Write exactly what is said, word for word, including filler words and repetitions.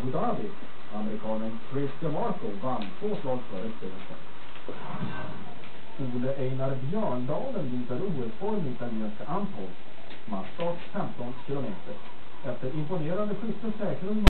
Abu Dhabi. Amerikanen Chris DeMarco vann två slag före största. Ole Einar Björndalen visar O S-form i italienska Anton. Matchstart femton kilometer. Efter imponerande skytte säkrade